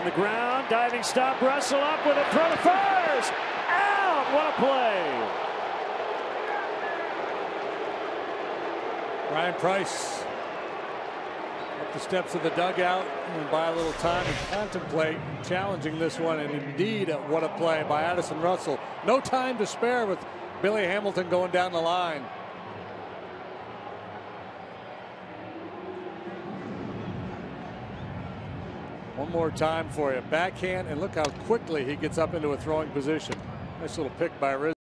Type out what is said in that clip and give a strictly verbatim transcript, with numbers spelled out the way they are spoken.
On the ground, diving stop, Russell up with a throw to first. Out! What a play! Ryan Price up the steps of the dugout and buy a little time and contemplate challenging this one. And indeed, what a play by Addison Russell. No time to spare with Billy Hamilton going down the line. One more time for you. Backhand, and look how quickly he gets up into a throwing position. Nice little pick by Rizzo.